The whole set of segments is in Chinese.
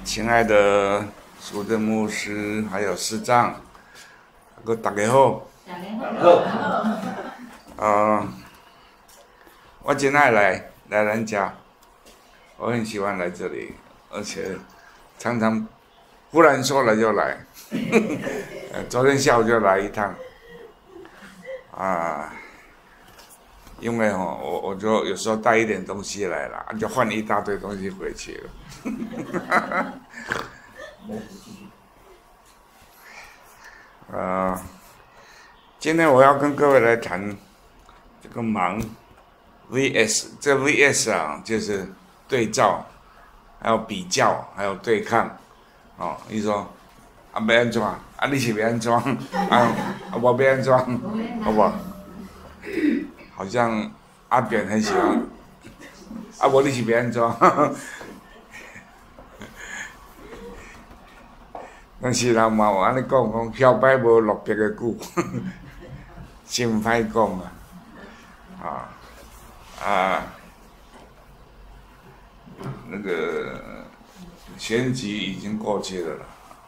亲爱的苏正牧师，还有师长，大家好。我真爱来咱家，我很喜欢来这里，而且常常忽然说来就来。昨天下午就来一趟，因为我就有时候带一点东西来了，就换一大堆东西回去了。今天我要跟各位来谈这个盲 VS， 这 VS 啊，就是对照，还有比较，还有对抗。你说要安怎？你是要安怎？我要安怎？好不好？好像阿扁很喜欢，我你是要安怎？但是人嘛有安尼讲，晓摆无落魄的久，真歹讲那个选举已经过去了啦，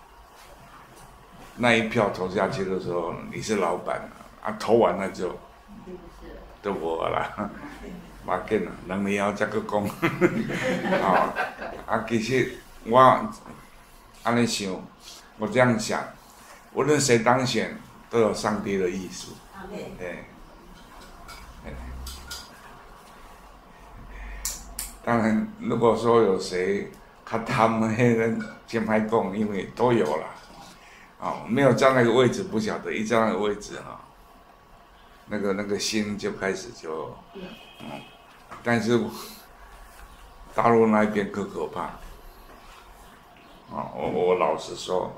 那一票投下去的时候，你是老板投完了就我啦，无要紧啦，2年后再去讲。其实我安尼想，我这样想，无论谁当选，都有上帝的意思。当然，如果说有谁较贪，迄人先歹讲，因为都有啦。没有站那个位置不晓得，一站那个位置那个心就开始就，但是大陆那边更可怕。我老实说，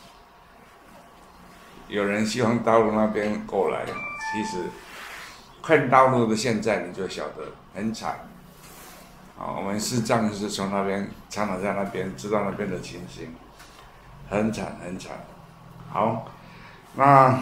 有人希望大陆那边过来，其实看大陆的现在你就晓得很惨。我们视障是从那边常常在那边知道那边的情形，很惨很惨。好，那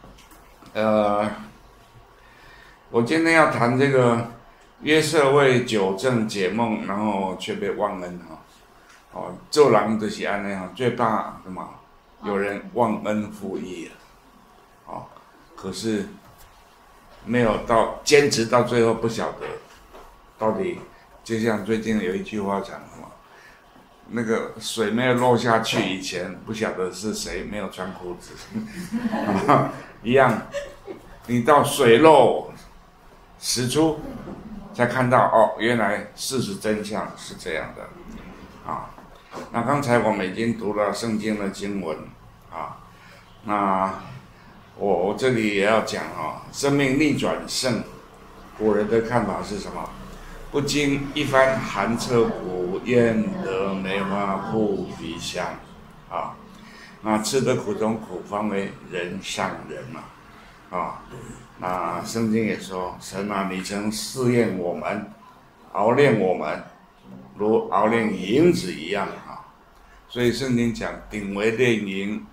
我今天要谈这个约瑟为9正解梦，然后却被忘恩做人就是安尼最怕什么？有人忘恩负义了，可是没有坚持到最后，不晓得到底。就像最近有一句话讲什么，那个水没有漏下去以前，不晓得是谁没有穿裤子，一样，你到水漏石出，才看到原来事实真相是这样的那刚才我们已经读了圣经的经文那我这里也要讲生命逆转胜，古人的看法是什么？不经一番寒彻骨，焉得梅花扑鼻香那吃得苦中苦，方为人上人那圣经也说，神你曾试验我们，熬炼我们，如熬炼银子一样所以圣经讲，鼎为炼银，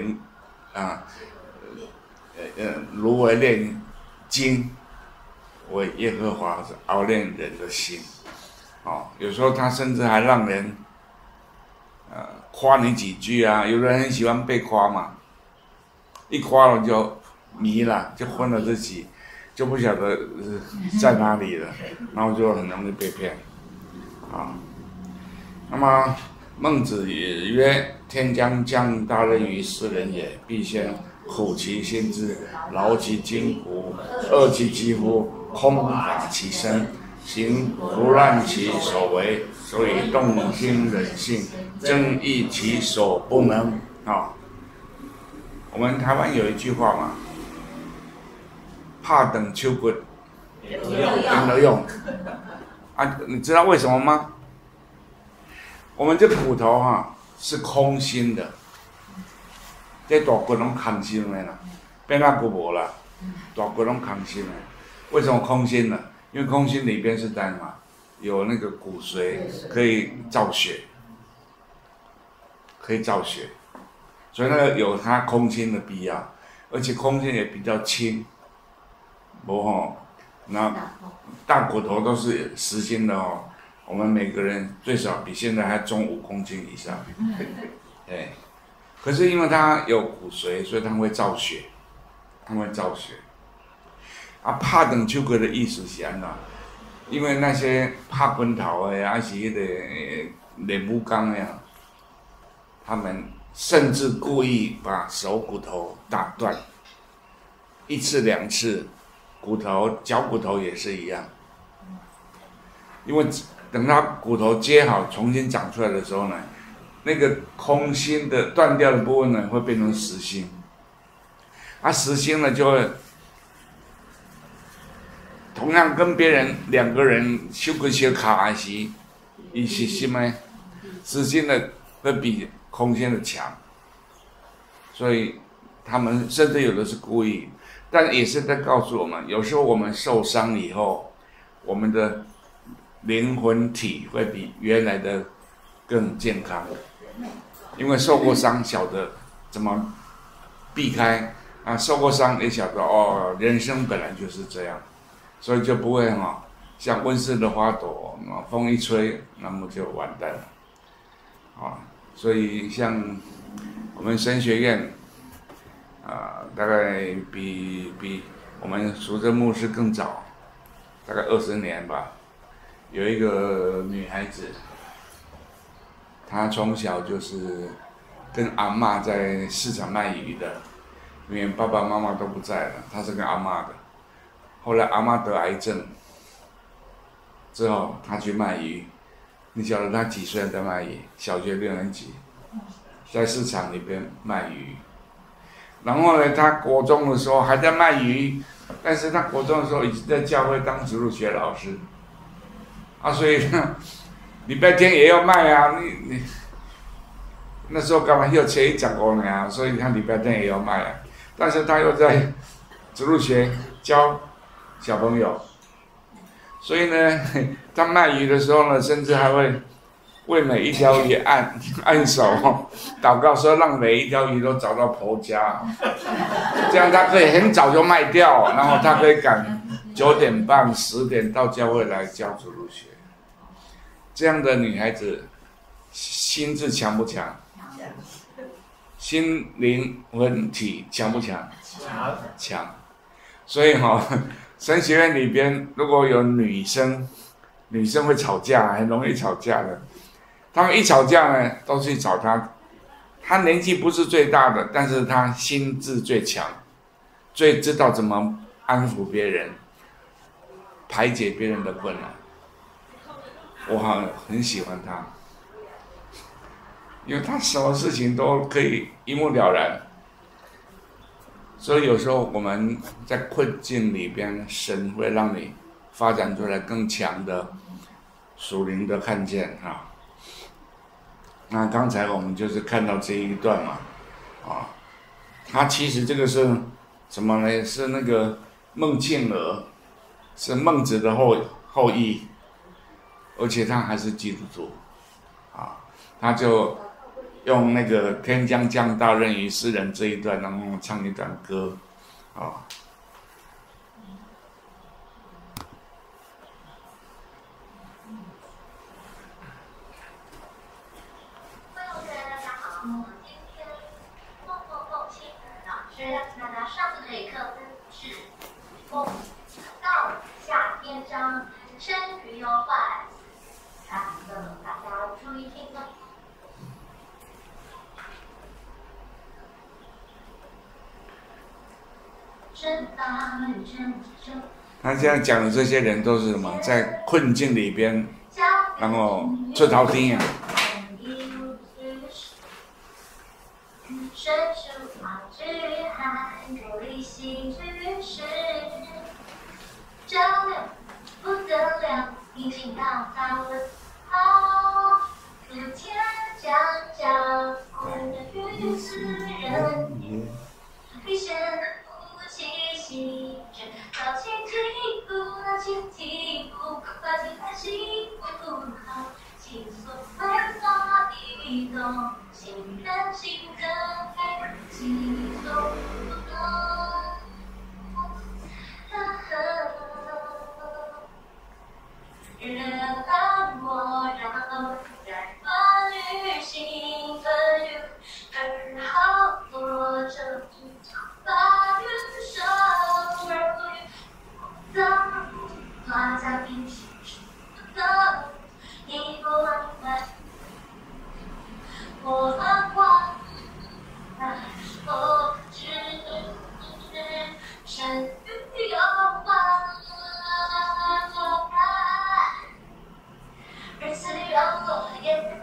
炉为炼金，为耶和华是熬炼人的心有时候他甚至还让人夸你几句有的人很喜欢被夸嘛，一夸了就迷了，就昏了自己，就不晓得在哪里了，然后就很容易被骗那么孟子也曰：天将降大任于斯人也，必先苦其心志，劳其筋骨，饿其肌肤，空乏其身，行胡乱其所为，所以动心忍性，增益其所不能我们台湾有一句话嘛，怕等秋骨等得用你知道为什么吗？我们这骨头是空心的，这大骨拢空心的啦，变那骨无啦，大骨拢空心的。为什么空心呢？因为空心里边是干嘛？有那个骨髓可以造血，所以那个有它空心的必要，而且空心也比较轻，那大骨头都是实心的我们每个人最少比现在还重5公斤以上。对，可是因为它有骨髓，所以它会造血，它会造血。啊，拍断手骨的意思是安怎？因为那些拍滚头的，还是迄个练武功的，他们甚至故意把手骨头打断，1次2次，脚骨头也是一样。因为等它骨头接好，重新长出来的时候呢，那个空心的断掉的部分呢，会变成实心。实心呢就会。同样跟别人2个人手骨相卡的时，伊实心的，实心的会比空心的强，所以他们甚至有的是故意，但也是在告诉我们，有时候我们受伤以后，我们的灵魂体会比原来的更健康，因为受过伤晓得怎么避开啊，受过伤也晓得哦，人生本来就是这样。所以就不会像温室的花朵，风一吹，那么就完蛋了，所以像我们神学院，大概比我们淑珍牧师更早，大概20年吧。有一个女孩子，她从小就是跟阿嬷在市场卖鱼的，因为爸爸妈妈都不在了，她是跟阿嬷的。后来阿嬷得癌症之后，她去卖鱼。你晓得她几岁在卖鱼？小学6年级，在市场里边卖鱼。然后呢，她国中的时候还在卖鱼，但是她国中的时候已经在教会当植物学老师。所以礼拜天也要卖啊！你那时候刚好又切1.5年，所以她礼拜天也要卖啊。但是她又在植物学教小朋友，所以呢，他卖鱼的时候呢，甚至还会为每一条鱼按手，祷告说让每一条鱼都找到婆家，这样他可以很早就卖掉，然后他可以赶9点半、10点到教会来教主日学。这样的女孩子，心智强不强？心灵魂体强不强？强。所以神学院里边如果有女生会吵架，很容易吵架的。他们一吵架呢，都去找她。她年纪不是最大的，但是她心智最强，最知道怎么安抚别人，排解别人的困难。我很喜欢她，因为她什么事情都可以一目了然。所以有时候我们在困境里边，神会让你发展出来更强的属灵的看见啊。那刚才我们就是看到这一段嘛，他其实这个是什么呢？是那个孟庆娥，是孟子的后裔，而且他还是基督徒，他就用那个天将降大任于斯人这一段，然后唱一段歌， 那上次这一课是梦到下篇章，生语有坏，大家注意听了。 他现在讲的这些人都是什么？在困境里边，然后出头天啊。 照亮不得了，已经到达了好，昨天将交困于斯人也，一生不气息，只抱紧体骨，拉紧体骨，把紧把心不好，心所万法的动，心甘心的爱，心所不动。热浪我着把云收而不语，走，画家平行走，一步往来，我繁华，我只身与有关。日子里让我也。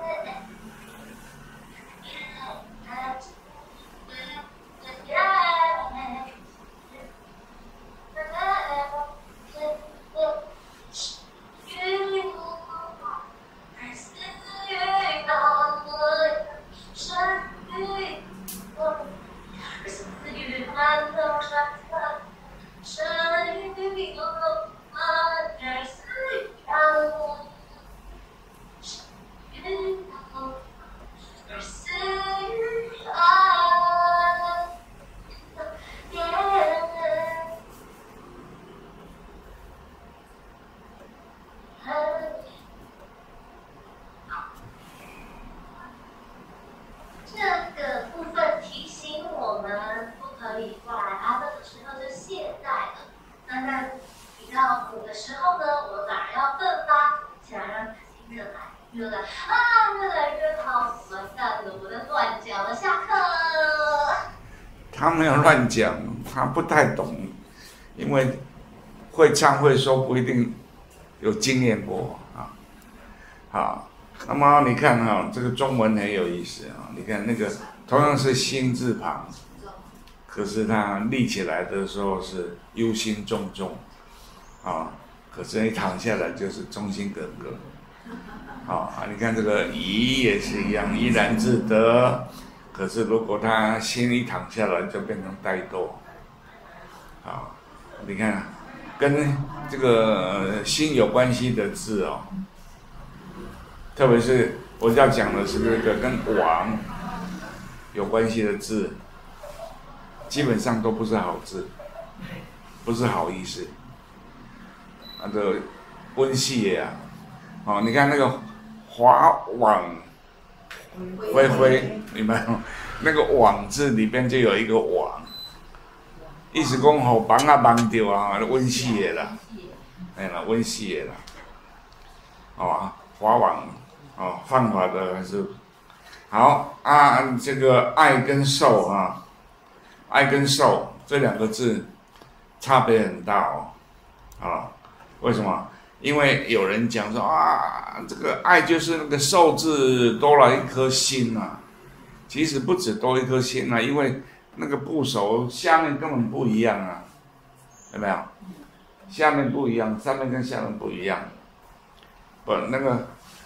他没有乱讲，他不太懂，因为会唱会说不一定有经验过啊。好，那么你看哈，这个中文很有意思啊。你看那个同样是心字旁，可是它立起来的时候是忧心忡忡啊，可是一躺下来就是忠心耿耿。好啊，你看这个怡也是一样，怡然自得。可是如果他心一躺下来，就变成怠惰。啊，你看，跟这个心有关系的字哦，特别是我要讲的是这个跟王有关系的字，基本上都不是好字，不是好意思。那个温系也啊，哦，你看那个华网。灰灰，明白吗？那个网字里边就有一个网，意思讲好帮啊帮掉啊，温系的啦，哎啦，温系的啦，哦，华网哦，犯法的还是好啊。这个爱跟受啊，爱跟受这两个字差别很大哦，啊，为什么？因为有人讲说啊，这个爱就是那个受字多了一颗心啊，其实不止多一颗心啊，因为那个部首下面根本不一样啊，有没有？下面不一样，上面跟下面不一样。不，那个，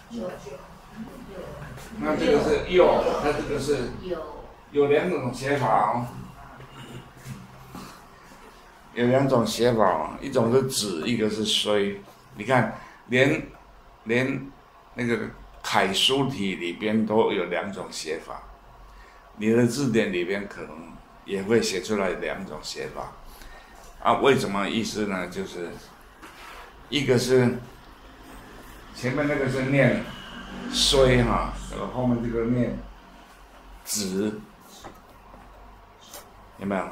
那这个是右，它这个是有两种写法哦，有两种写法哦，一种是止，一个是衰。你看，连那个楷书体里边都有两种写法，你的字典里边可能也会写出来两种写法。啊，为什么意思呢？就是一个是前面那个是念衰哈，后面这个念止，有没有？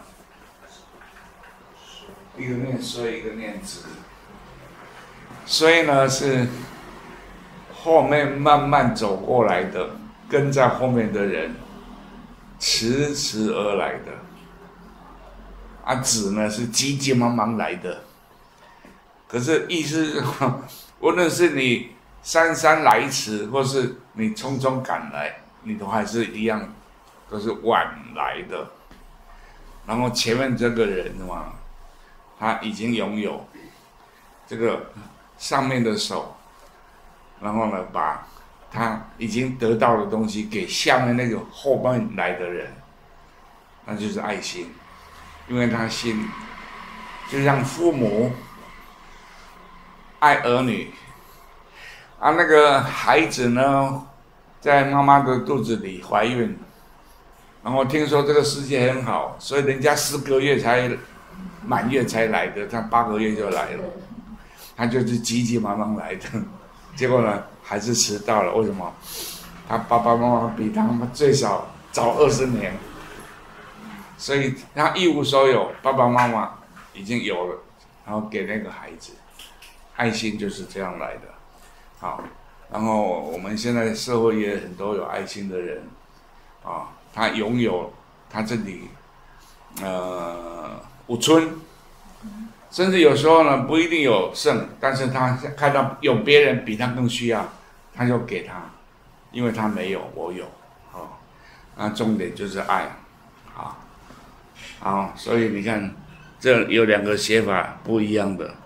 一个念衰，一个念止。衰呢是后面慢慢走过来的，跟在后面的人迟迟而来的。啊，止呢是急急忙忙来的。可是意思是，无论是你姗姗来迟，或是你匆匆赶来，你都还是一样，都是晚来的。然后前面这个人嘛，他已经拥有这个上面的手，然后呢，把他已经得到的东西给下面那个后面来的人，那就是爱心，因为他心就像父母爱儿女啊，那个孩子呢，在妈妈的肚子里怀孕，然后听说这个世界很好，所以人家10个月才满月才来的，他8个月就来了。他就是急急忙忙来的，结果呢还是迟到了。为什么？他爸爸妈妈比他们最少早20年， 所以他一无所有，爸爸妈妈已经有了，然后给那个孩子，爱心就是这样来的，好，然后我们现在社会也很多有爱心的人，啊，他拥有他这里，有村，甚至有时候呢不一定有剩，但是他看到有别人比他更需要，他就给他，因为他没有，我有，哦，那重点就是爱，啊。好，所以你看，这有2个写法不一样的。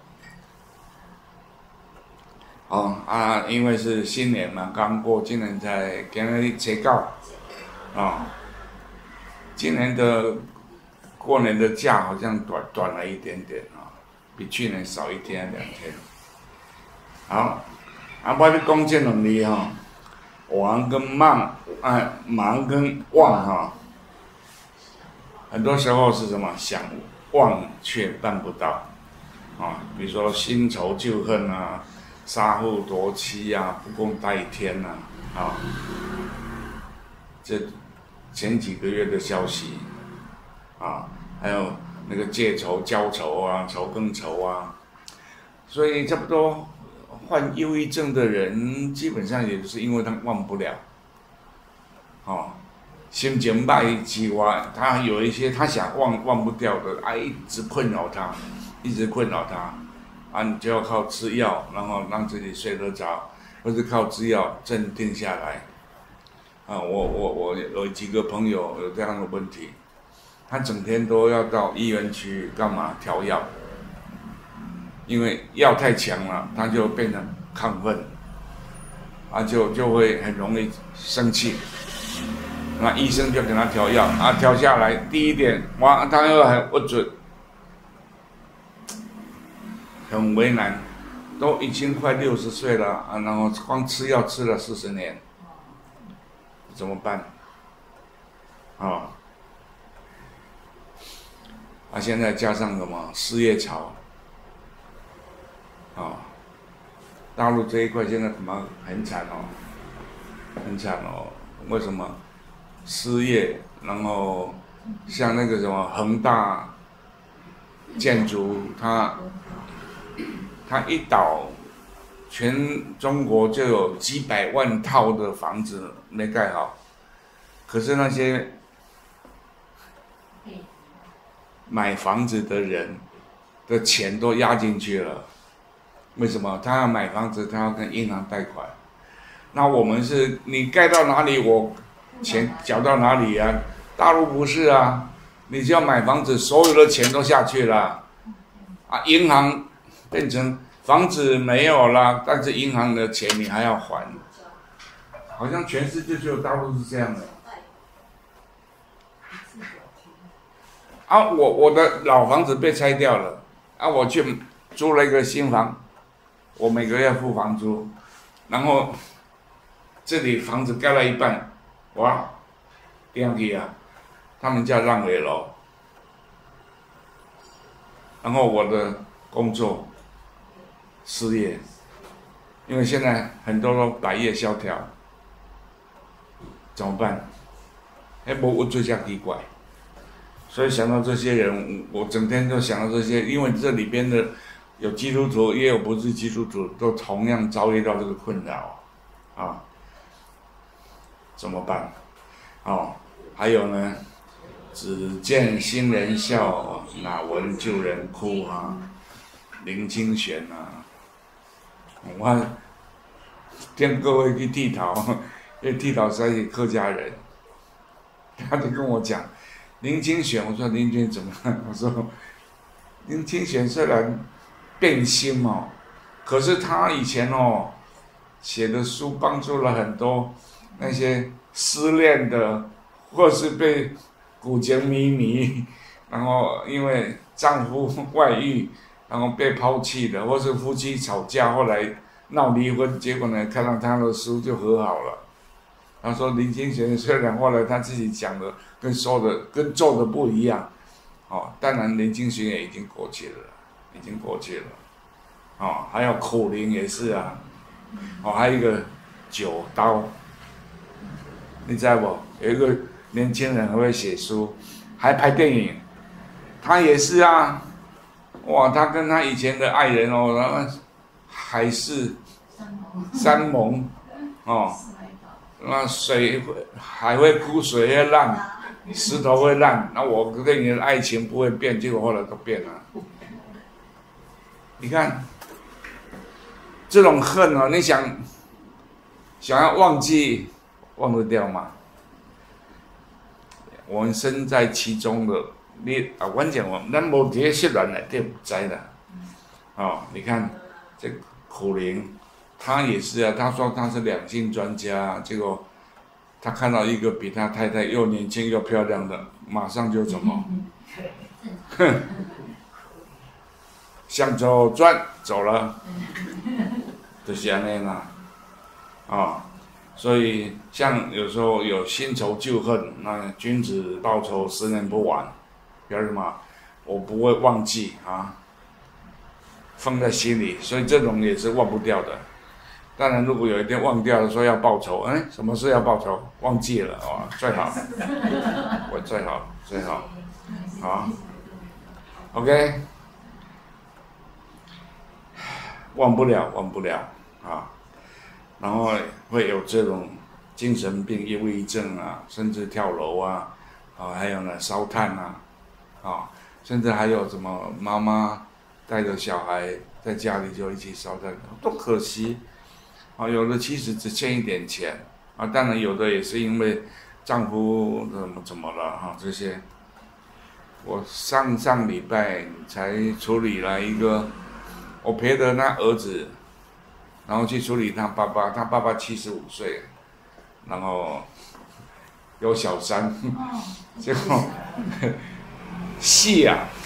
好啊，因为是新年嘛，刚过，今年才今日初9，啊，今年的过年的假好像短了一点点啊，比去年少1天2天。好，我要讲这2字哈，王跟忙，忙跟忘哈。很多时候是什么？想忘却办不到，啊，比如说新仇旧恨啊，杀父夺妻啊，不共戴天呐，啊，这前几个月的消息，啊，还有那个借仇浇愁啊，仇更愁啊，所以差不多患忧郁症的人，基本上也就是因为他忘不了，哦。心情歹之外，他有一些他想忘不掉的，一直困扰他，你就要靠吃药，然后让自己睡得着，或是靠吃药镇定下来。我有几个朋友有这样的问题，他整天都要到医院去干嘛调药，因为药太强了，他就变成亢奋，就会很容易生气。那医生就给他调药，调下来，第一点，他又很不准，很为难，都已经快60岁了然后光吃药吃了40年，怎么办？现在加上什么失业潮，大陆这一块现在恐怕很惨哦，为什么？失业，然后像那个什么恒大建筑，它一倒，全中国就有几百万套的房子没盖好，可是那些买房子的人的钱都压进去了，为什么？他要买房子，他要跟银行贷款，那我们是你盖到哪里我钱缴到哪里啊？大陆不是啊，你只要买房子，所有的钱都下去了，银行变成房子没有了，但是银行的钱你还要还，好像全世界只有大陆是这样的。我的老房子被拆掉了，我去租了一个新房，我每个月付房租，然后这里房子盖了一半。这样去他们家让回楼，然后我的工作失业，因为现在很多都百业萧条，怎么办？我最奇怪，所以想到这些人，我整天都想到这些，因为这里边的有基督徒，也有不是基督徒，都同样遭遇到这个困扰，怎么办？还有呢，只见新人笑，哪闻旧人哭林清玄我跟各位去剃头，因为剃头实在是客家人，他就跟我讲林清玄，我说林清玄怎么了？我说林清玄虽然变心可是他以前写的书帮助了很多那些失恋的，或是被古情迷迷，然后因为丈夫外遇，然后被抛弃的，或是夫妻吵架后来闹离婚，结果呢看到他的书就和好了。他说林清玄虽然后来他自己讲的跟说的跟做的不一样，当然林清玄也已经过去了，还有苦苓也是还有一个酒刀。你知道不？有一个年轻人很会写书， 还拍电影。他也是啊，哇，他跟他以前的爱人哦，然后海誓山盟哦，那海会枯，水会烂，石头会烂，那我跟你的爱情不会变，结果后来都变了。你看这种恨哦，你想要忘记，忘得掉吗？我们身在其中的，我讲咱无伫社团内底不知啦。哦，你看这苦灵，他也是啊，他说他是两性专家，结果他看到一个比他太太又年轻又漂亮的，马上就怎么，哼，向左转走了，就是安尼啦，啊。所以，像有时候有新仇旧恨，那君子报仇10年不晚，表示什么？我不会忘记啊，放在心里，所以这种也是忘不掉的。当然，如果有一天忘掉了，说要报仇，什么事要报仇？忘记了哦，最好，我最好，好 ，OK， 忘不了啊。然后会有这种精神病、忧郁症啊，甚至跳楼啊，还有呢烧炭啊，甚至还有什么妈妈带着小孩在家里就一起烧炭，多可惜啊！有的其实只欠一点钱啊，当然有的也是因为丈夫怎么了哈，这些。我上礼拜才处理了一个，我陪着他儿子。然后去处理他爸爸75岁，然后有小三，结果死啊！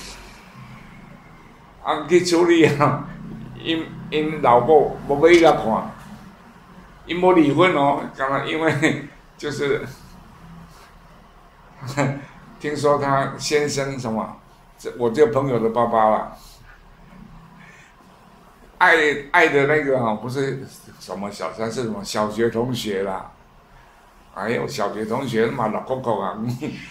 去处理啊，因老母无要伊甲看，因无离婚哦，刚刚因为就是听说他先生什么，我这个朋友的爸爸啦。爱的那个不是什么小三，是什么小学同学啦。哎呦，小学同学嘛6个啊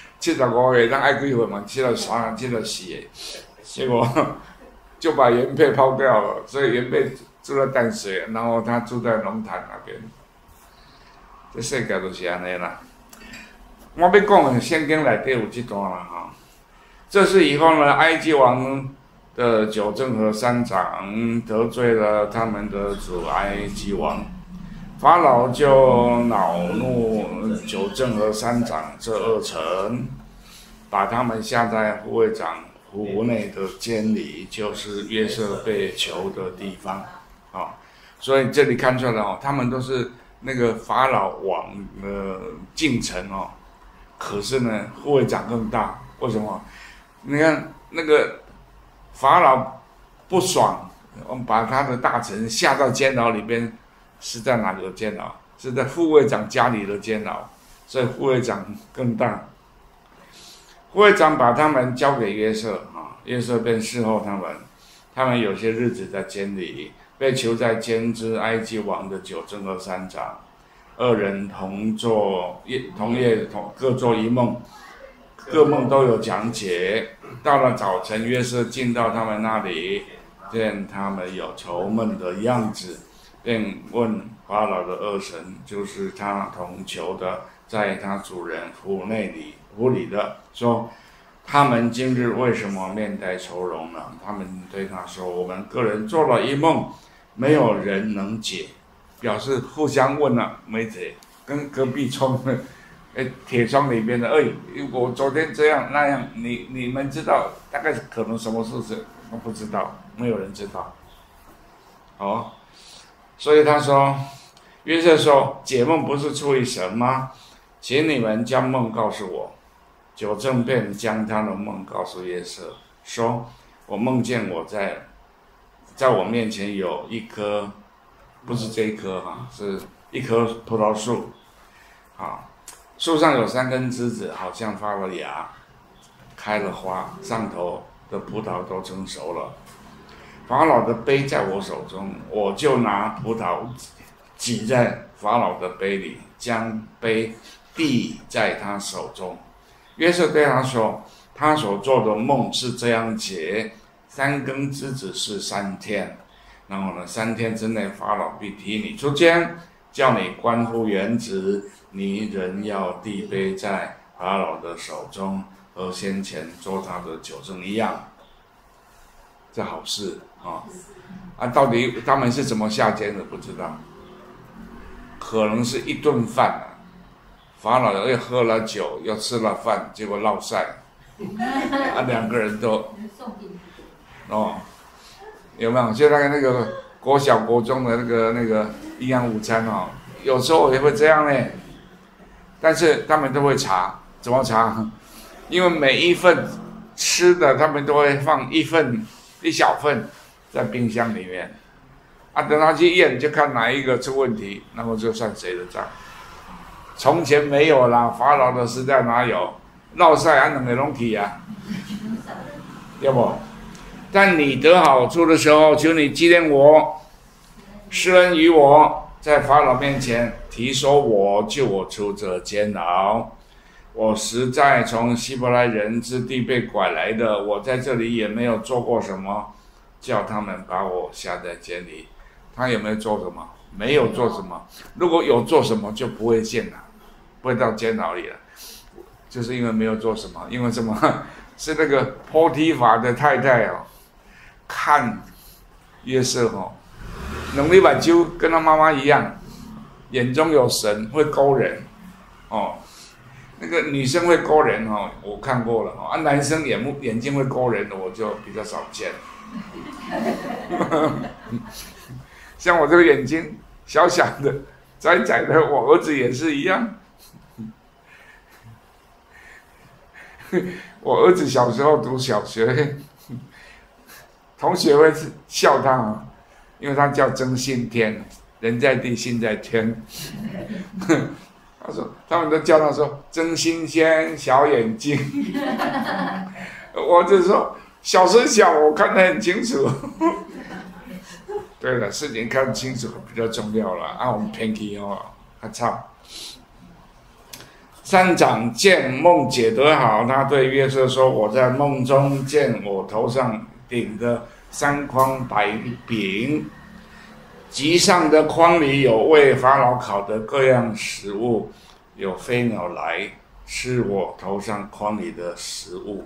，75岁咱爱几岁嘛，73、74的，结果就把原配抛掉了，所以原配住在淡水，然后他住在龙潭那边。这世界就是安尼啦。我要讲的圣经内底有这段啦哈，这是以后呢，埃及王的九正和三长得罪了他们的主埃及王，法老就恼怒九正和三长这2臣，把他们下在护卫长府内的监里，就是约瑟被囚的地方啊。所以这里看出来哦，他们都是那个法老王的近臣哦，可是呢，护卫长更大，为什么？你看那个。法老不爽，我们把他的大臣下到监牢里边，是在哪个监牢？是在护卫长家里的监牢，所以护卫长更大。护卫长把他们交给约瑟啊，约瑟便侍候他们。他们有些日子在监里，被囚在监之埃及王的九正和三长，2人同夜各做一梦。各梦都有讲解。到了早晨，约瑟进到他们那里，见他们有愁闷的样子，便问法老的2臣，就是他同囚的，在他主人府里的，说：他们今日为什么面带愁容呢？他们对他说：我们个人做了一梦，没有人能解，表示互相问了没解，跟隔壁窗的。铁窗里边的，我昨天这样那样，你们知道大概可能什么事情？我不知道，没有人知道。哦，所以他说，约瑟说，解梦不是出于神吗？请你们将梦告诉我。九正便将他的梦告诉约瑟，说：我梦见我在我面前有一棵，不是这一棵哈，是一棵葡萄树，啊。树上有3根枝子，好像发了芽，开了花，上头的葡萄都成熟了。法老的杯在我手中，我就拿葡萄挤在法老的杯里，将杯递在他手中。 约瑟对他说，他所做的梦是这样解：3更之子是3天，然后呢，3天之内法老必提你出监，叫你官复原职，你仍要递杯在法老的手中，和先前做他的酒政一样。这好事啊！到底他们是怎么下监的？不知道，可能是一顿饭啊。法老又喝了酒，又吃了饭，结果落晒，2个人都有没有？就那个国小国中的那个营养午餐有时候也会这样呢。但是他们都会查，怎么查？因为每一份吃的，他们都会放一小份在冰箱里面，等他去验，就看哪一个出问题，然后就算谁的账。从前没有啦，法老的时代哪有？落晒2个拢去啊，对不？但你得好处的时候，求你纪念我，施恩于我，在法老面前提说我，救我出这监牢。我实在从希伯来人之地被拐来的，我在这里也没有做过什么，叫他们把我下在监里。他有没有做什么？没有做什么。如果有做什么，就不会进了，不会到监牢里了。就是因为没有做什么，因为什么？是那个波提法的太太看约瑟能力把就跟他妈妈一样，眼中有神，会勾人那个女生会勾人我看过了男生眼睛会勾人的我就比较少见。像我这个眼睛小小的、窄窄的，我儿子也是一样。我儿子小时候读小学，同学会笑他因为他叫曾信天，人在地，心在天。他说，他们都叫他说曾新鲜小眼睛。我就说小时小，我看得很清楚。对了，事情看清楚比较重要了我们偏题还差。3长见梦解得好，他对约瑟说：“我在梦中见我头上顶着3筐白饼，极上的筐里有为法老烤的各样食物，有飞鸟来吃我头上筐里的食物。”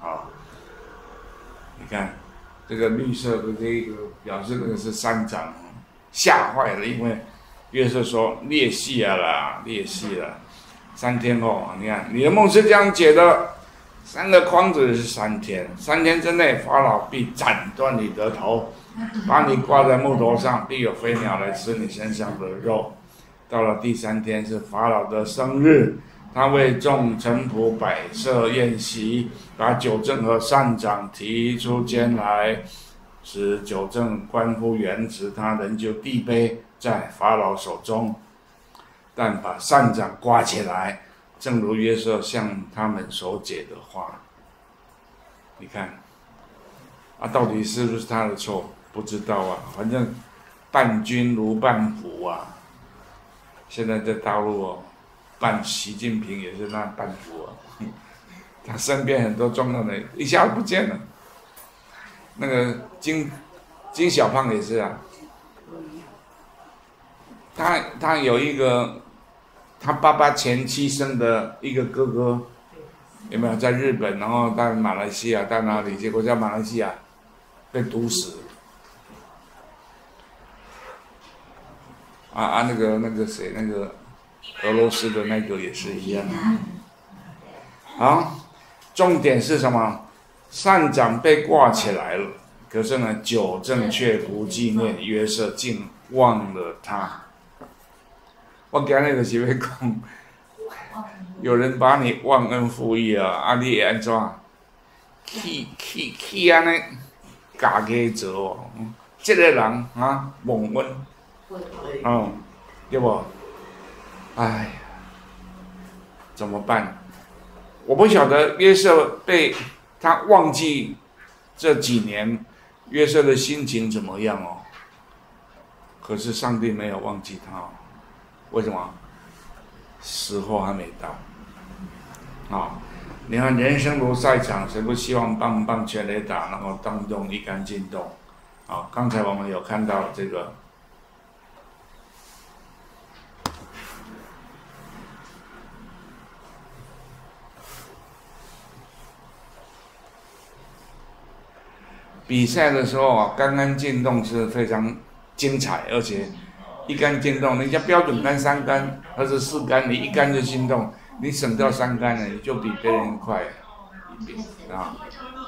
你看这个绿色的这个表示那个是3长吓坏了，因为约瑟说裂隙了，3天后，你看你的梦是这样解的，3个筐子是3天，3天之内法老必斩断你的头，把你挂在木头上，必有飞鸟来吃你身上的肉。到了第3天是法老的生日，他为众臣仆摆设宴席，把酒政和善长提出监来，使酒政官复原职，他仍旧递杯在法老手中，但把善长挂起来，正如约瑟向他们所解的话。你看到底是不是他的错？不知道反正伴君如伴虎现在在大陆伴习近平也是那伴虎他身边很多重要的一下不见了。那个金小胖也是他有一个他爸爸前妻生的一个哥哥，有没有在日本，然后到马来西亚，到哪里？结果在马来西亚被毒死。那个谁，那个俄罗斯的那个也是一样。好，重点是什么？善长被挂起来了，可是呢，酒政却不纪念约瑟，竟忘了他。我今日就是要讲，有人把你忘恩负义你会安怎？去安尼假假做这个人忘恩，对不？哎，怎么办？我不晓得约瑟被他忘记这几年，约瑟的心情怎么样可是上帝没有忘记他为什么？时候还没到你看人生如赛场，谁不希望棒棒全垒打，然后当中一杆进洞？啊，刚才我们有看到这个。比赛的时候啊，杆杆进洞是非常精彩，而且一杆进洞，人家标准杆3杆或者4杆，你1杆就进洞，你省掉3杆了，你就比别人快啊。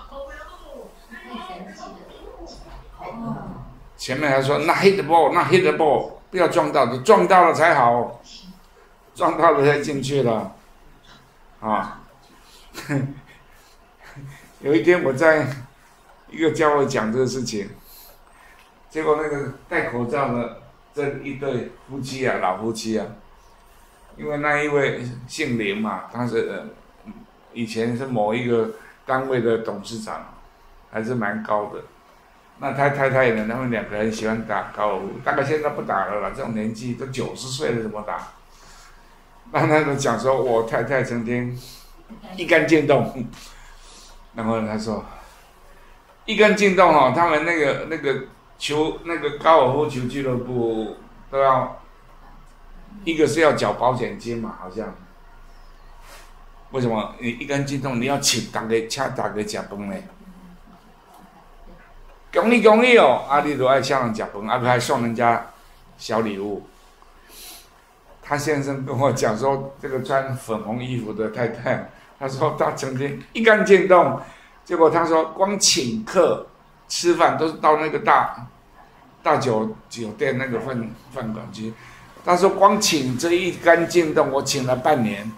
前面还说那 hit the ball， 那 hit the ball， 不要撞到，撞到了才好，撞到了才进去了，啊。有一天我在一个教会讲这个事情，结果那个戴口罩的这一对夫妻啊，老夫妻啊，因为那一位姓林嘛，他是以前是某一个单位的董事长，还是蛮高的。那太太呢，他们2个人喜欢打高尔夫，大概现在不打了啦，这种年纪都90岁了，怎么打？那他就讲说，我太太曾经一杆进洞，然后他说一杆进洞哦，他们那个球那个高尔夫球俱乐部都要，一个是要缴保险金嘛，好像。为什么你一杆进洞，你要请大家吃饭呢？恭喜哦！啊，你都爱请人吃饭，啊，还送人家小礼物。他先生跟我讲说，这个穿粉红衣服的太太，他说他曾经一杆进洞，结果他说光请客吃饭都是到那个大酒店那个饭馆去。他说光请这一杆进洞，我请了半年。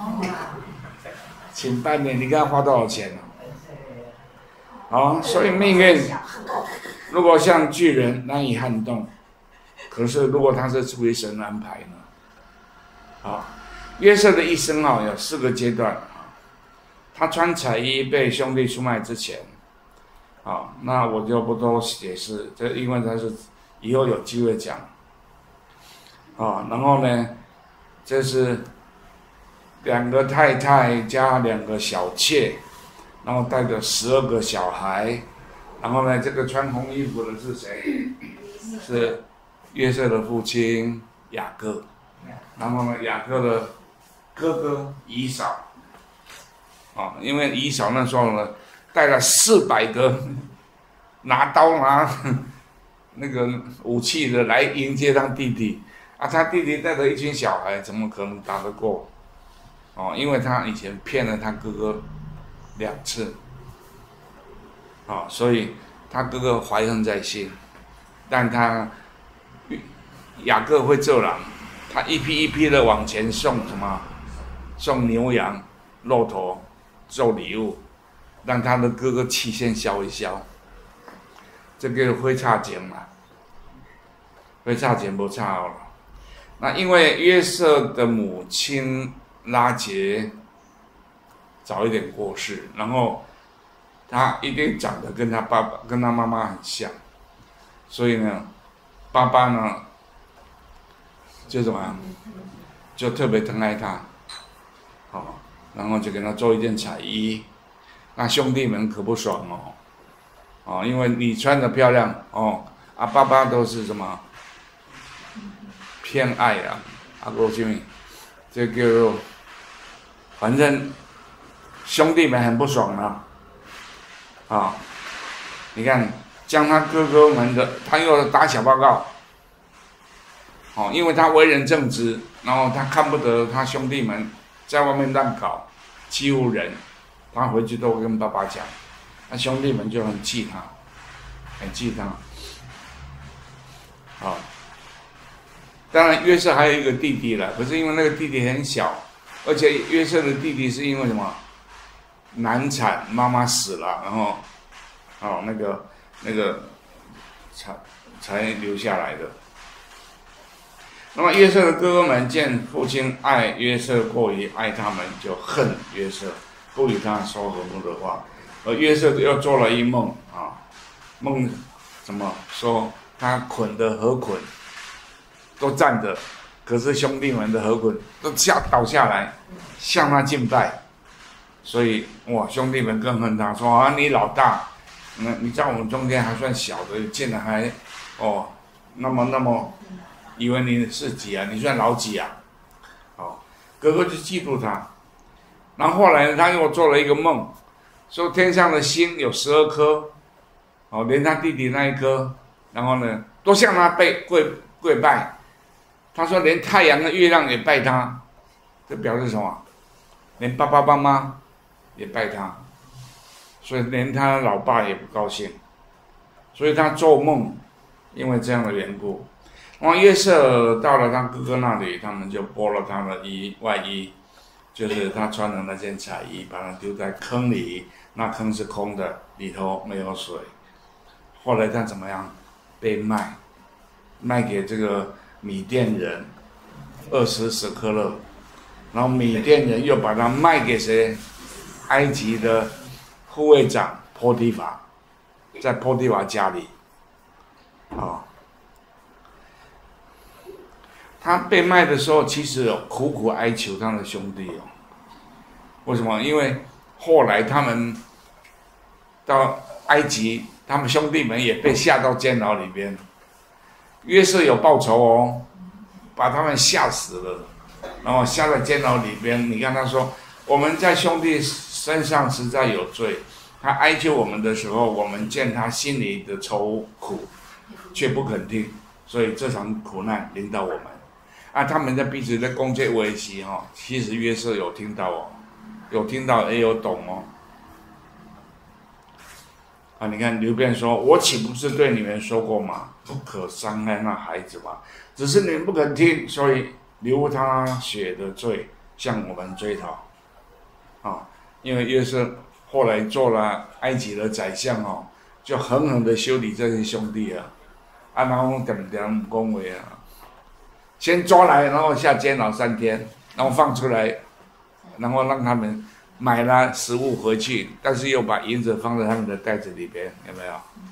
请半年，你看他花多少钱啊？所以命运如果像巨人难以撼动，可是如果他是出于神安排呢？约瑟的一生有4个阶段。他穿彩衣被兄弟出卖之前，那我就不多解释，这因为他是以后有机会讲。然后呢，这是2个太太加2个小妾，然后带着12个小孩，然后呢，这个穿红衣服的是谁？是约瑟的父亲雅各，然后呢，雅各的哥哥以扫，因为以扫那时候呢，带了400个拿刀拿那个武器的来迎接他弟弟，他弟弟带着一群小孩，怎么可能打得过？因为他以前骗了他哥哥2次，所以他哥哥怀恨在心，但他雅各会做人，他一批一批的往前送什么？送牛羊、骆驼做礼物，让他的哥哥气先消一消。这个会差钱嘛？会差钱不差了。那因为约瑟的母亲拉结早一点过世，然后他一定长得跟他爸爸、跟他妈妈很像，所以呢，爸爸呢就怎么样，就特别疼爱他，然后就给他做一件彩衣。那兄弟们可不爽因为你穿得漂亮爸爸都是什么偏爱过去这叫做，反正兄弟们很不爽你看将他哥哥们的，他又打小报告，因为他为人正直，然后他看不得他兄弟们在外面乱搞欺负人，他回去都会跟爸爸讲，那兄弟们就很气他，当然约瑟还有一个弟弟了，可是因为那个弟弟很小，而且约瑟的弟弟是因为什么难产，妈妈死了，然后那个才留下来的。那么约瑟的哥哥们见父亲爱约瑟过于爱他们，就恨约瑟，不与他说和睦的话。而约瑟又做了一梦梦怎么说？他捆的河捆都站着，可是兄弟们的河捆都倒下来，向他敬拜， 所以哇，兄弟们更恨他，说啊你老大，你在我们中间还算小的，竟然还那么以为你是几啊？你算老几啊？哥哥就嫉妒他。然后后来他又做了一个梦，说天上的星有12颗，连他弟弟那一颗，然后呢都向他跪拜。他说连太阳和月亮也拜他，这表示什么？连爸爸妈妈也拜他，所以连他老爸也不高兴，所以他做梦，因为这样的缘故。然后约瑟到了他哥哥那里，他们就剥了他的外衣，就是他穿的那件彩衣，把它丢在坑里，那坑是空的，里头没有水。后来他怎么样？被卖给这个米甸人20舍客勒，然后米甸人又把他卖给谁？埃及的护卫长波提乏，在波提乏家里，他被卖的时候，其实有苦苦哀求他的兄弟为什么？因为后来他们到埃及，他们兄弟们也被下到监牢里边。约瑟有报仇把他们吓死了，然后下在监牢里边。你看他说，我们在兄弟身上实在有罪，他哀求我们的时候，我们见他心里的愁苦，却不肯听，所以这场苦难临到我们。他们在彼此在攻讦为袭其实约瑟有听到也有懂你看刘辩说，我岂不是对你们说过吗？不可伤害那孩子嘛，只是你们不肯听，所以流他血的罪向我们追讨因为约瑟后来做了埃及的宰相就狠狠的修理这些兄弟然后点不恭维先抓来，然后下监牢3天，然后放出来，然后让他们买了食物回去，但是又把银子放在他们的袋子里边，有没有？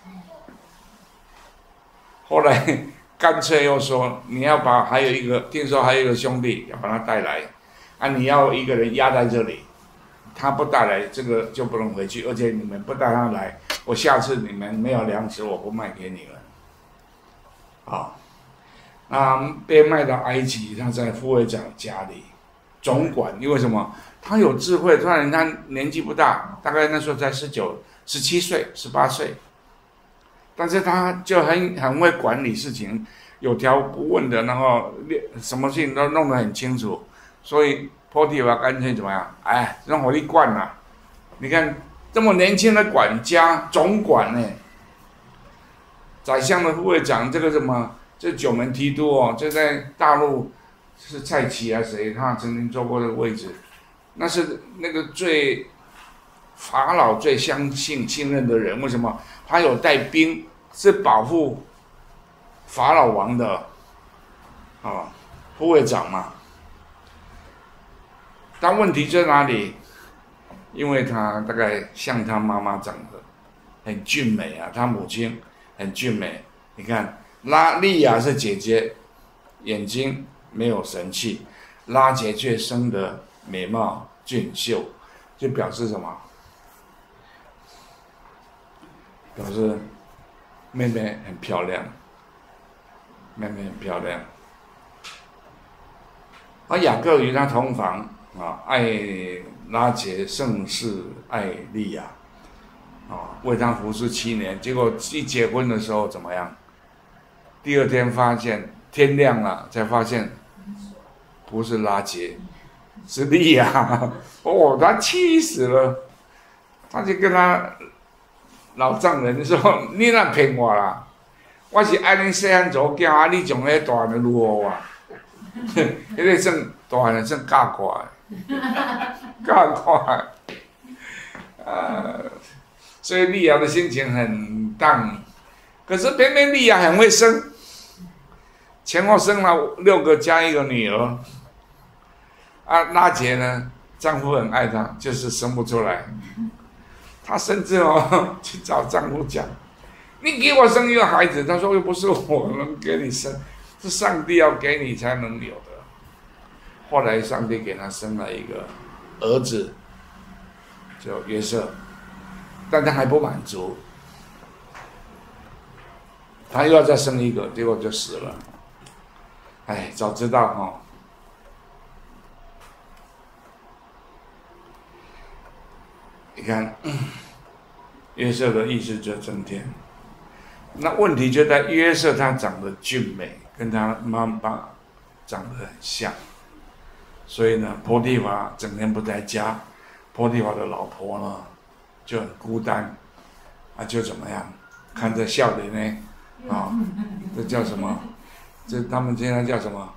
后来干脆又说，你要把听说还有一个兄弟要把他带来，你要一个人压在这里，他不带来，这个就不能回去，而且你们不带他来，我下次你们没有粮食，我不卖给你们。被卖到埃及，他在副会长家里总管，因为什么？他有智慧，虽然他年纪不大，大概那时候才17岁、18岁，但是他就很会管理事情，有条不紊的，然后什么事情都弄得很清楚，所以波提乏干脆怎么样？让我去管啦！你看这么年轻的管家总管宰相的副会长，这个什么？这九门提督这在大陆是蔡奇谁？他曾经坐过这个位置，那是那个法老最信任的人。为什么？他有带兵，是保护法老王的护卫长嘛。但问题在哪里？因为他大概像他妈妈长得很俊美他母亲很俊美，你看。利亚是姐姐，眼睛没有神气，拉结却生得美貌俊秀，就表示什么？表示妹妹很漂亮，雅各与他同房爱拉结甚是爱利亚为他服侍7年，结果一结婚的时候怎么样？第2天发现天亮了，才发现不是拉结，是利亚。他气死了，他就跟他老丈人说：“你哪骗我啦？我是爱恁细汉做囝，你从迄大汉如何我？迄个算大汉的算假快，所以利亚的心情很荡，可是偏偏利亚很会生。前后生了6个加1个女儿，拉结呢，丈夫很爱她，就是生不出来。她甚至去找丈夫讲：“你给我生一个孩子。”他说：“又不是我能给你生，是上帝要给你才能有的。”后来上帝给他生了一个儿子， 就约瑟，但他还不满足，他又要再生一个，结果就死了。哎，早知道哈。你看，约瑟的意思就增添。那问题就在约瑟他长得俊美，跟他妈妈长得很像，所以呢，波提乏整天不在家，波提乏的老婆呢就很孤单，就怎么样，看着笑脸呢，这叫什么？这他们现在叫什么？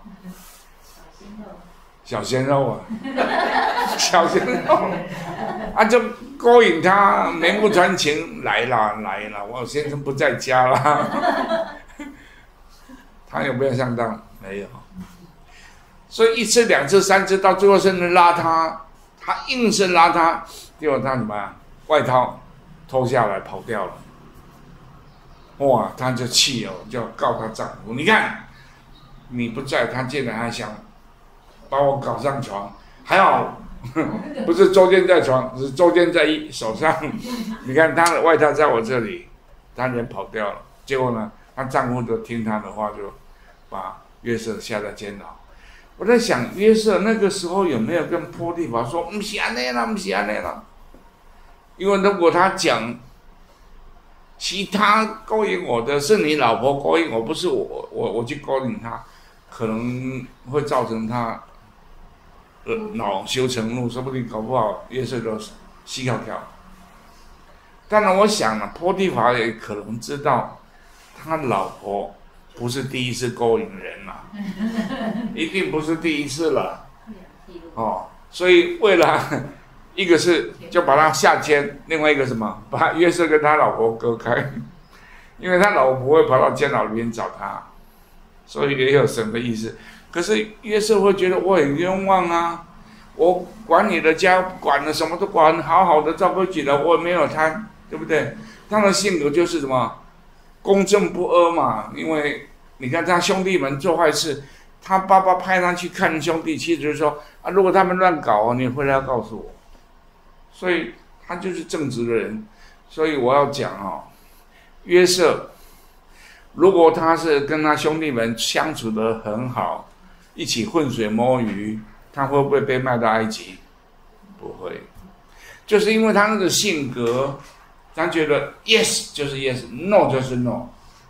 小鲜肉啊，小鲜肉就勾引他，眉目传情，来了，我先生不在家啦。他有没有上当？没有。所以1次、2次、3次，到最后甚至拉他硬是拉他，结果他怎么样？外套脱下来跑掉了。哇，他就气哦，就要告他丈夫。你看，你不在，他竟然还想把我搞上床，还好不是周间在床，是周间在手上。你看他的外套在我这里，他人跑掉了。结果呢，她丈夫就听她的话，就把约瑟下在监牢。我在想，约瑟那个时候有没有跟波提乏说，不是这样啦，不是这样啦？因为如果他讲其他勾引我的是你老婆勾引我，不是我去勾引他，可能会造成他恼羞成怒，说不定搞不好约瑟都死翘翘。当然，我想了，波提乏也可能知道他老婆不是第一次勾引人了，一定不是第一次了，所以为了一个是就把他下监，另外一个什么，把约瑟跟他老婆隔开，因为他老婆不会跑到监牢里面找他，所以也有什么意思。可是约瑟会觉得我很冤枉啊，我管你的家，管了什么都管，好好的照顾起来，我也没有贪，对不对？他的性格就是什么，公正不阿嘛。因为你看他兄弟们做坏事，他爸爸派他去看兄弟，其实就是说如果他们乱搞，你回来要告诉我。所以他就是正直的人。所以我要讲约瑟如果他是跟他兄弟们相处得很好，一起浑水摸鱼，他会不会被卖到埃及？不会，就是因为他那个性格，他觉得 yes 就是 yes，no 就是 no，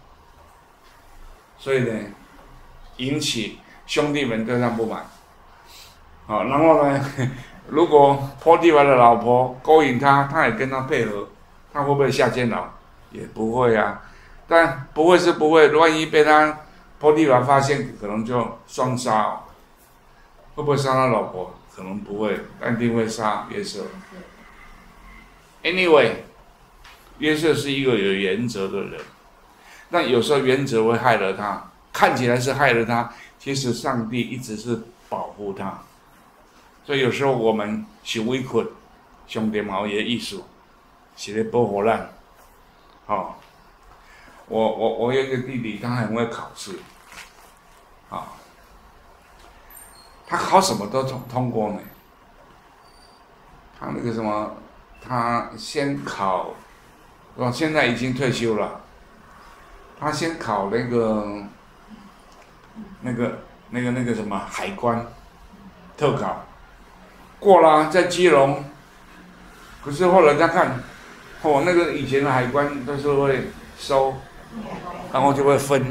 所以呢，引起兄弟们对他不满。然后呢，如果波提乏的老婆勾引他，他也跟他配合，他会不会下监牢？也不会啊。但不会是不会，万一被他波提乏发现，可能就双杀。会不会杀他老婆？可能不会，但一定会杀约瑟。Anyway， 约瑟是一个有原则的人，但有时候原则会害了他，看起来是害了他，其实上帝一直是保护他。所以有时候我们受委屈，上帝嘛有伊的意思，是咧保护咱。我有一个弟弟，他很会考试，他考什么都通过呢。他那个什么，他先考，现在已经退休了。他先考那个什么海关特考，过了，在基隆。可是后来他看，那个以前的海关都是会收，然后就会分。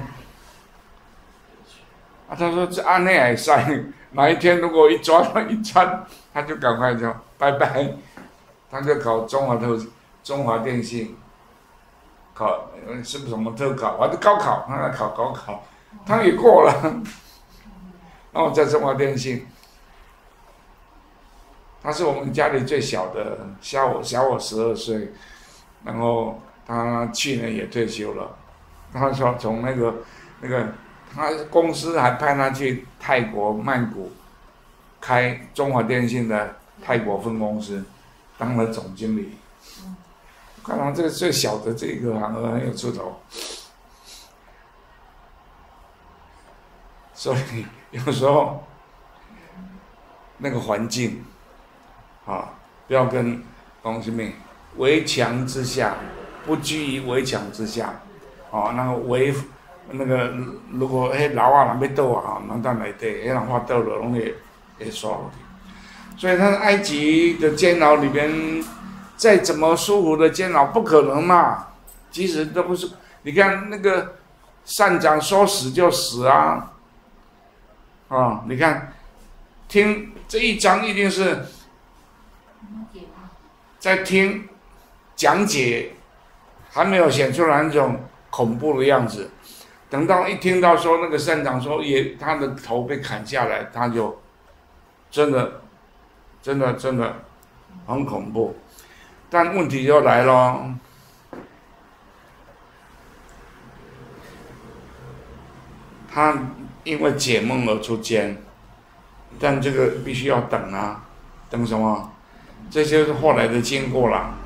他说这按内还塞，哪一天如果一抓到一穿，他就赶快就拜拜，他就考中华电信，考是不是什么特考，还是高考？他考高考，他也过了，然后在中华电信，他是我们家里最小的，小我12岁，然后他去年也退休了，他说从那个。他公司还派他去泰国曼谷开中华电信的泰国分公司，当了总经理。看来这个最小的这个行业很有出头。所以有时候那个环境不要跟讲什么？围墙之下，不居于围墙之下。哦，那个那个如果迄楼啊若要倒啊，人到内底，迄人发倒了，拢会刷落去。所以他埃及的监牢里边，再怎么舒服的监牢，不可能嘛。其实都不是，你看那个善长说死就死啊。哦，你看，听这一章一定是在听讲解，还没有显出来那种恐怖的样子。等到一听到说那个善长说他的头被砍下来，他就真的很恐怖。但问题就来了，他因为解梦而出监，但这个必须要等啊，等什么？这就是后来的经过了。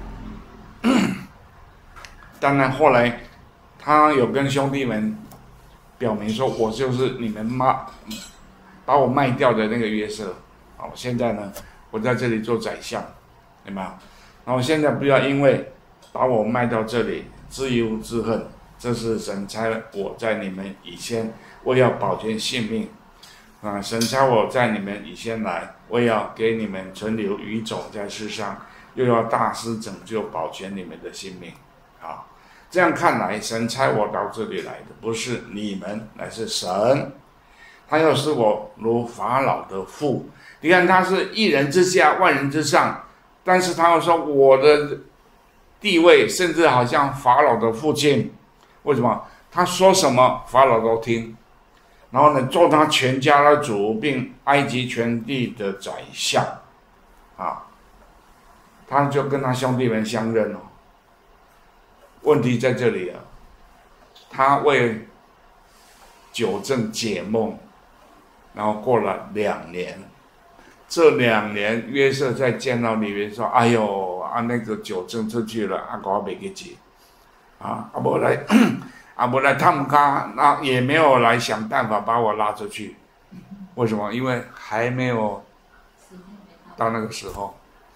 当然后来他有跟兄弟们表明说，我就是你们把我卖掉的那个约瑟。好，现在呢，我在这里做宰相，对吗？然后现在不要因为把我卖到这里自忧自恨，这是神差我在你们以先，我要保全性命啊！神差我在你们以先来，我要给你们存留余种在世上，又要大施拯救，保全你们的性命啊！这样看来，神差我到这里来的不是你们，乃是神。他要使我如法老的父。你看他是一人之下，万人之上，但是他又说我的地位甚至好像法老的父亲。为什么？他说什么法老都听，然后呢，做他全家的主，并埃及全地的宰相啊。他就跟他兄弟们相认了。问题在这里了，他为纠正解梦，然后过了2年，这2年约瑟在监牢里面说：“哎呦啊，那个纠正出去了，啊，我没给解，啊，不来探他，那也没有来想办法把我拉出去。为什么？因为还没有到那个时候，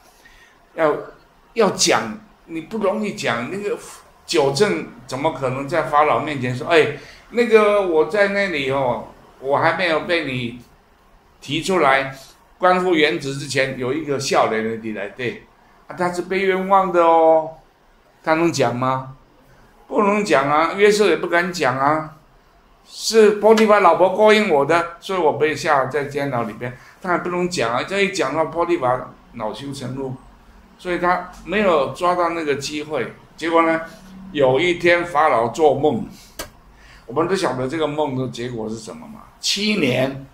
要讲，你不容易讲那个。”纠正怎么可能在法老面前说？哎，那个我在那里哦，我还没有被你提出来官复原职之前，有一个少年的地来对，啊，他是被冤枉的哦，他能讲吗？不能讲啊，约瑟也不敢讲啊，是波提乏老婆勾引我的，所以我被下在监牢里边，他还不能讲啊，这一讲到波提乏恼羞成怒，所以他没有抓到那个机会，结果呢？有一天，法老做梦，我们都晓得这个梦的结果是什么嘛？7年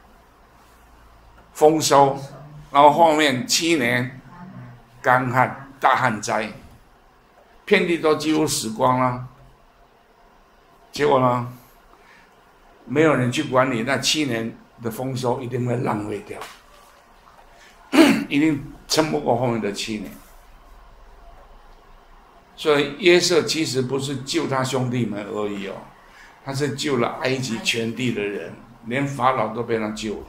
丰收，然后后面7年干旱大旱灾，遍地都几乎死光了。结果呢，没有人去管理，那7年的丰收一定会浪费掉，一定撑不过后面的7年。所以约瑟其实不是救他兄弟们而已哦，他是救了埃及全地的人，连法老都被他救了。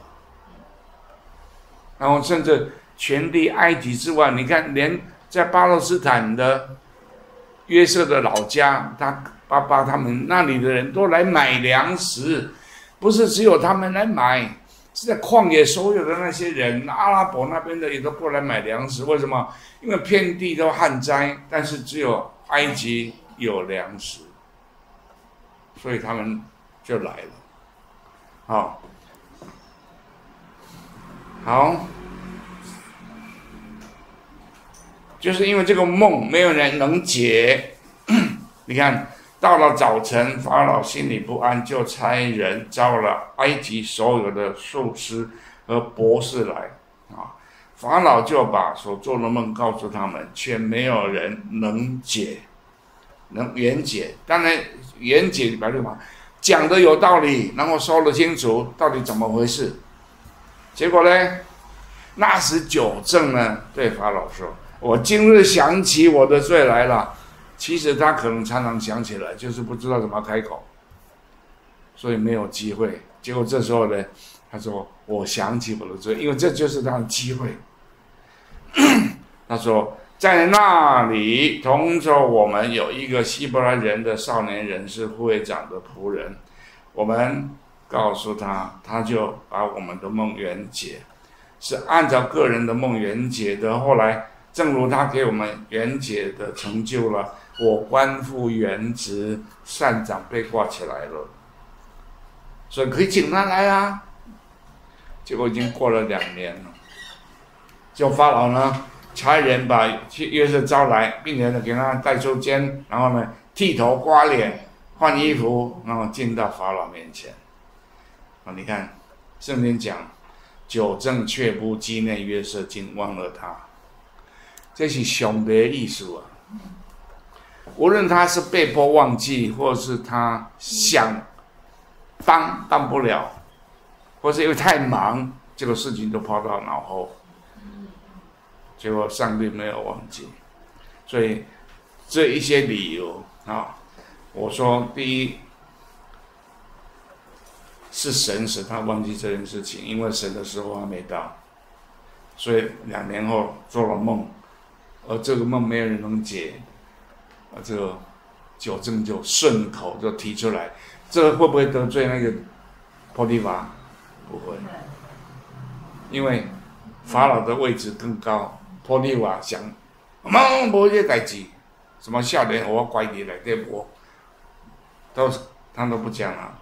然后甚至全地埃及之外，你看连在巴勒斯坦的约瑟的老家，他爸爸他们那里的人都来买粮食，不是只有他们来买，是在旷野所有的那些人，阿拉伯那边的也都过来买粮食。为什么？因为遍地都旱灾，但是只有埃及有粮食，所以他们就来了。好，就是因为这个梦没有人能解。你看到了早晨，法老心里不安，就差人招了埃及所有的术士和博士来啊。法老就把所做的梦告诉他们，却没有人能解，能圆解。当然，圆解表示什么？讲的有道理，然后说得清楚，到底怎么回事？结果呢？那时纠正呢，对法老说：“我今日想起我的罪来了。”其实他可能常常想起来，就是不知道怎么开口，所以没有机会。结果这时候呢，他说：“我想起我的罪，因为这就是他的机会。”他说：“ 在那里同着我们有一个希伯来人的少年人是护卫长的仆人，我们告诉他，他就把我们的梦圆解，是按照个人的梦圆解的。后来正如他给我们圆解的成就了，我官复原职，善长被挂起来了，所以可以请他来啊。结果已经过了2年了，就法老呢差人把约瑟招来，并且呢给他带出监，然后呢剃头刮脸换衣服，然后进到法老面前。你看圣经讲九正却不纪念约瑟，竟忘了他，这是上帝的意思啊。无论他是被迫忘记，或是他想帮不了，或是因为太忙，这个事情都抛到脑后，结果上帝没有忘记。所以这一些理由啊，我说第一是神使他忘记这件事情，因为神的时候还没到，所以2年后做了梦，而这个梦没有人能解，这个九正就顺口就提出来，这个会不会得罪那个波提乏？不会，因为法老的位置更高，波提乏想，没这代志，什么少年我乖伫内底无，他都不讲了。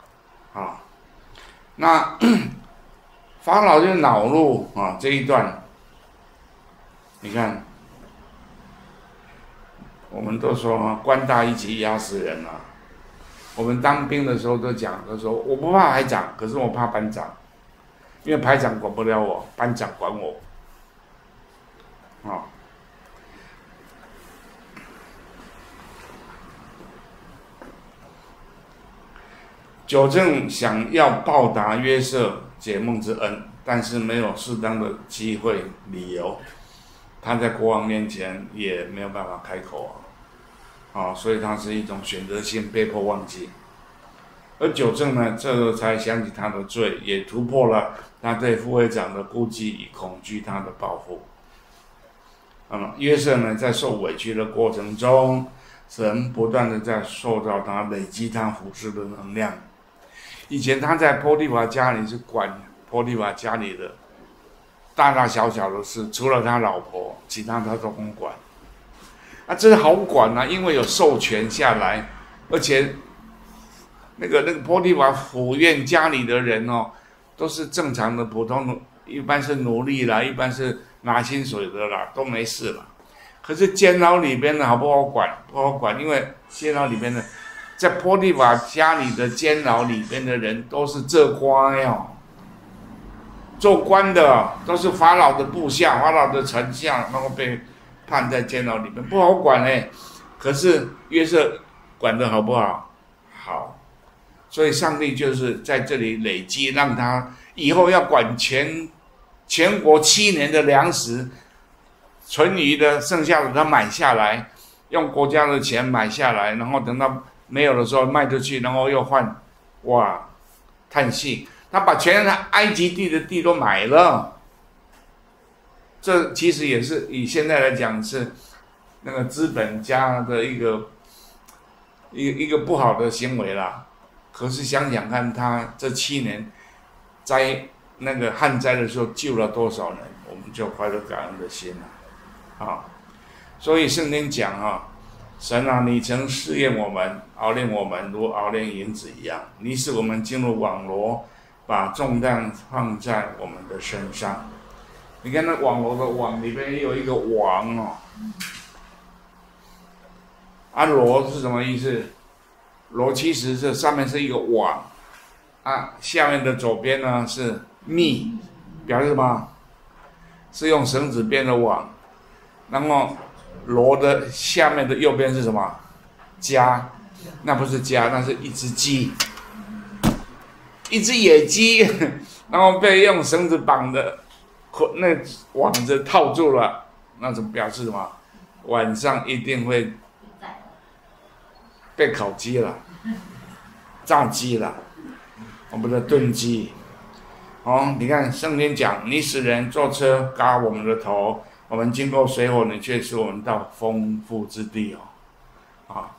那法老就恼怒啊，这一段，你看，我们都说官大一级压死人啊。我们当兵的时候都讲，都说我不怕排长，可是我怕班长，因为排长管不了我，班长管我。九正想要报答约瑟解梦之恩，但是没有适当的机会理由，他在国王面前也没有办法开口所以他是一种选择性被迫忘记。而九正呢，这个才想起他的罪，也突破了他对副会长的顾忌与恐惧他的报复。约瑟呢，在受委屈的过程中，神不断的在塑造他，累积他服侍的能量。以前他在波提乏家里是管波提乏家里的大大小小的事，除了他老婆，其他他都不管。这好管啊，因为有授权下来，而且那个波提乏府院家里的人都是正常的普通的，一般是奴隶啦，一般是拿薪水的啦，都没事了。可是监牢里边的好不好管？不好管，因为监牢里边的，在波提乏家里的监牢里边的人都是做官做官的都是法老的部下、法老的丞相，然后被判在监牢里面，不好管可是约瑟管得好不好？好，所以上帝就是在这里累积，让他以后要管全国7年的粮食，存余的剩下的他买下来，用国家的钱买下来，然后等到没有的时候卖出去，然后又换，哇，叹息，他把全埃及地的地都买了。这其实也是以现在来讲是那个资本家的一个不好的行为啦。可是想想看，他这7年在那个旱灾的时候救了多少人，我们就怀着感恩的心了。所以圣经讲神啊，你曾试验我们，熬炼我们，如熬炼银子一样。你使我们进入网罗，把重担放在我们的身上。你看那网罗的网里面也有一个王罗是什么意思？罗其实是上面是一个网下面的左边呢是密，表示什么？是用绳子编的网。然后罗的下面的右边是什么？家，那不是家，那是一只鸡，一只野鸡，然后被用绳子绑的。那网子套住了，那就表示什么？晚上一定会被烤鸡了，炸鸡了，我们的炖鸡。你看圣经讲，你使人坐车嘎我们的头， 我们经过水火，你却使我们到丰富之地哦，啊，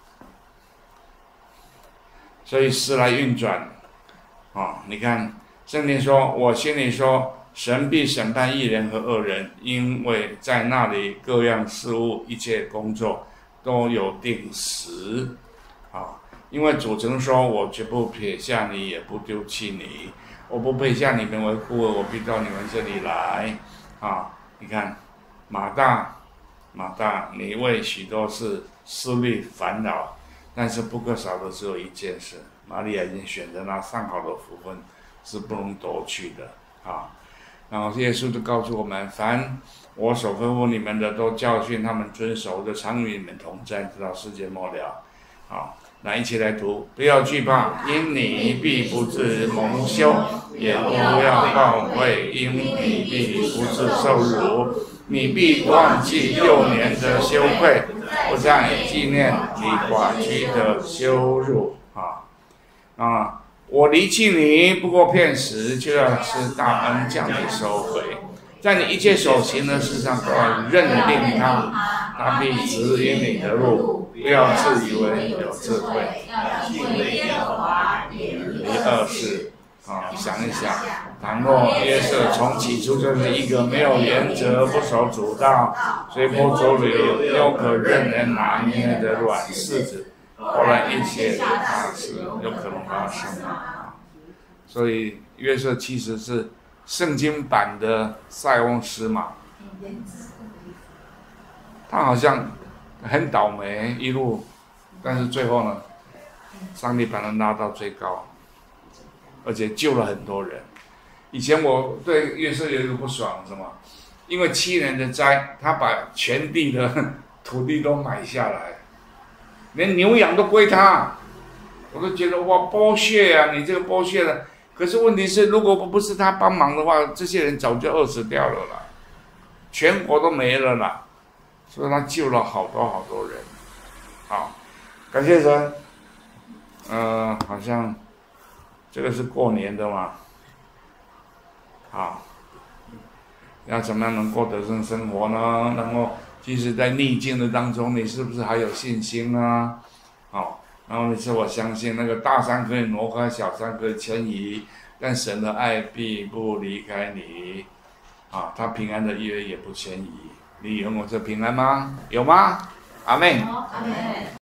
所以时来运转，你看圣经说，我心里说，神必审判义人和恶人，因为在那里各样事物、一切工作都有定时，因为主曾说，我绝不撇下你，也不丢弃你，我不撇下你们为孤儿，我必到你们这里来，你看。马大，你为许多事思虑烦恼，但是不可少的只有一件事，玛利亚已经选择那上好的福分，是不能夺去的然后耶稣就告诉我们，凡我所吩咐你们的，都教训他们遵守的，常与你们同在，直到世界末了。那一起来读，不要惧怕，因你必不至蒙羞，也不要抱愧，因你必不至受辱。你必忘记幼年的羞愧，不再纪念你寡居的羞辱我离弃你，不过片时，就要是大恩将你收回。在你一切所行的事上都要认定他，他必指引你的路。不要自以为有智慧，要敬畏耶和华，远离恶事。想一想，倘若约瑟从起初就是一个没有原则、不守主道、随波逐流又可任人拿捏的软柿子，后来一切大事有可能发生所以约瑟其实是圣经版的塞翁失马，他好像很倒霉一路，但是最后呢，上帝把他拉到最高。而且救了很多人。以前我对约瑟有一个不爽，什么？因为7年的灾，他把全地的土地都买下来，连牛羊都归他。我都觉得哇，剥削啊！你这个剥削了。可是问题是，如果不是他帮忙的话，这些人早就饿死掉了啦，全国都没了啦。所以他救了好多人。好，感谢神。好像。这个是过年的嘛，要怎么样能过得胜生活呢？然后，即使在逆境的当中，你是不是还有信心呢？然后你是我相信那个大山可以挪开，小山可以迁移，但神的爱必不离开你，他平安的约也不迁移。你有我这平安吗？有吗？阿们。